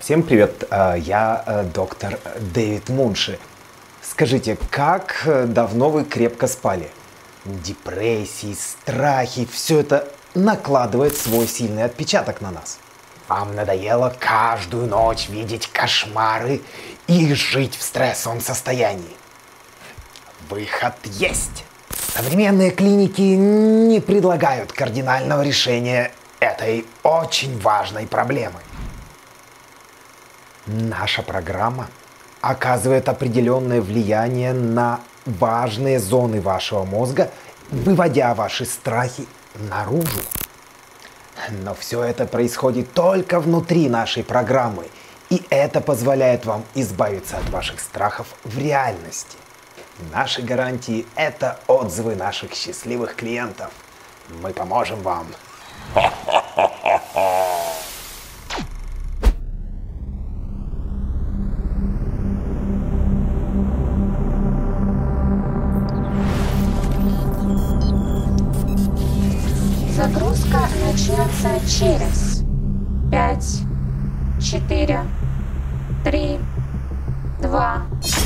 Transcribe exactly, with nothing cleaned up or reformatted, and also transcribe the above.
Всем привет, я доктор Дэвид Мунши. Скажите, как давно вы крепко спали? Депрессии, страхи, все это накладывает свой сильный отпечаток на нас. Вам надоело каждую ночь видеть кошмары и жить в стрессовом состоянии? Выход есть. Современные клиники не предлагают кардинального решения этой очень важной проблемы. Наша программа оказывает определенное влияние на важные зоны вашего мозга, выводя ваши страхи наружу. Но все это происходит только внутри нашей программы, и это позволяет вам избавиться от ваших страхов в реальности. Наши гарантии – это отзывы наших счастливых клиентов. Мы поможем вам. Загрузка начнется через пять, четыре, три, два,